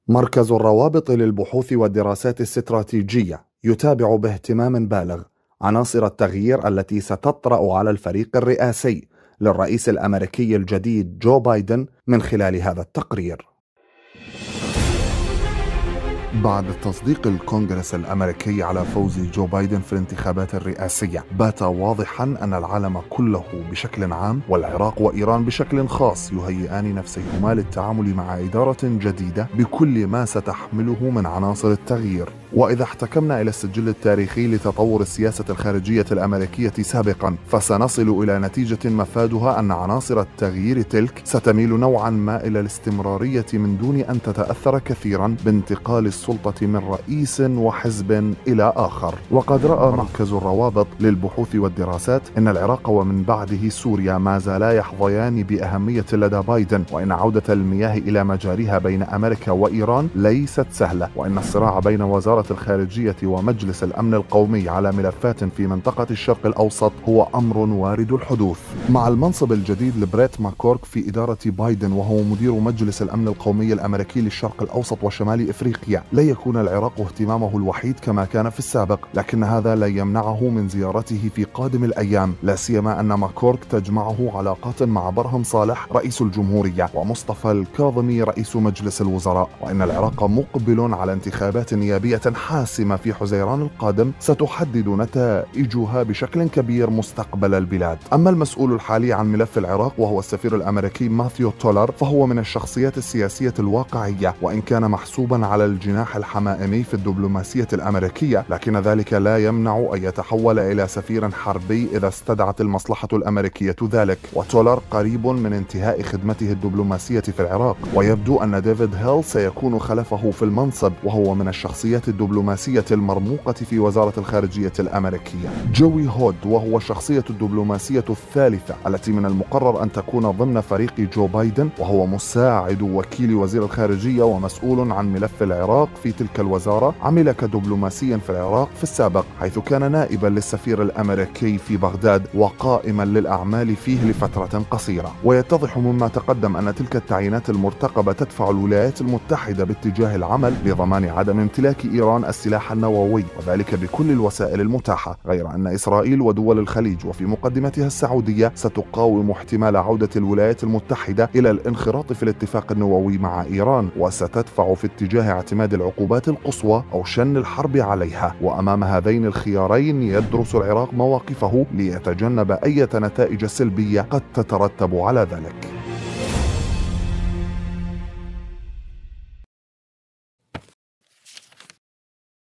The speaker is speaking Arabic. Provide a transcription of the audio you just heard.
مركز الروابط للبحوث والدراسات الاستراتيجية يتابع باهتمام بالغ عناصر التغيير التي ستطرأ على الفريق الرئاسي للرئيس الأمريكي الجديد جو بايدن من خلال هذا التقرير. بعد تصديق الكونغرس الأمريكي على فوز جو بايدن في الانتخابات الرئاسية، بات واضحا أن العالم كله بشكل عام والعراق وإيران بشكل خاص يهيئان نفسيهما للتعامل مع إدارة جديدة بكل ما ستحمله من عناصر التغيير. وإذا احتكمنا إلى السجل التاريخي لتطور السياسة الخارجية الأمريكية سابقا، فسنصل إلى نتيجة مفادها أن عناصر التغيير تلك ستميل نوعا ما إلى الاستمرارية من دون أن تتأثر كثيرا بانتقال السلطة من رئيس وحزب إلى آخر. وقد رأى مركز الروابط للبحوث والدراسات أن العراق ومن بعده سوريا ما زالا يحظيان بأهمية لدى بايدن، وإن عودة المياه إلى مجاريها بين أمريكا وإيران ليست سهلة، وإن الصراع بين وزارة الخارجية ومجلس الأمن القومي على ملفات في منطقة الشرق الأوسط هو أمر وارد الحدوث. مع المنصب الجديد لبريت ماكورك في إدارة بايدن وهو مدير مجلس الأمن القومي الأمريكي للشرق الأوسط وشمال إفريقيا، لا يكون العراق اهتمامه الوحيد كما كان في السابق، لكن هذا لا يمنعه من زيارته في قادم الأيام، لا سيما أن ماكورك تجمعه علاقات مع برهم صالح رئيس الجمهورية ومصطفى الكاظمي رئيس مجلس الوزراء، وإن العراق مقبل على انتخابات نيابية حاسمة في حزيران القادم ستحدد نتائجها بشكل كبير مستقبل البلاد. أما المسؤول الحالي عن ملف العراق وهو السفير الأمريكي ماثيو تولر، فهو من الشخصيات السياسية الواقعية، وإن كان محسوبا على الجناح الحمائمي في الدبلوماسية الأمريكية، لكن ذلك لا يمنع أن يتحول إلى سفير حربي إذا استدعت المصلحة الأمريكية ذلك. وتولر قريب من انتهاء خدمته الدبلوماسية في العراق، ويبدو أن ديفيد هيل سيكون خلفه في المنصب، وهو من الشخصيات الدبلوماسية المرموقة في وزارة الخارجية الأمريكية. جوي هود وهو الشخصية الدبلوماسية الثالثة التي من المقرر أن تكون ضمن فريق جو بايدن، وهو مساعد وكيل وزير الخارجية ومسؤول عن ملف العراق في تلك الوزارة. عمل كدبلوماسيا في العراق في السابق، حيث كان نائبا للسفير الأمريكي في بغداد وقائما للأعمال فيه لفترة قصيرة. ويتضح مما تقدم أن تلك التعيينات المرتقبة تدفع الولايات المتحدة باتجاه العمل لضمان عدم امتلاك إيران السلاح النووي، وذلك بكل الوسائل المتاحة، غير أن إسرائيل ودول الخليج وفي مقدمتها السعودية ستقاوم احتمال عودة الولايات المتحدة إلى الانخراط في الاتفاق النووي مع إيران، وستدفع في اتجاه اعتماد العقوبات القصوى أو شن الحرب عليها. وأمام هذين الخيارين يدرس العراق مواقفه ليتجنب أي نتائج سلبية قد تترتب على ذلك.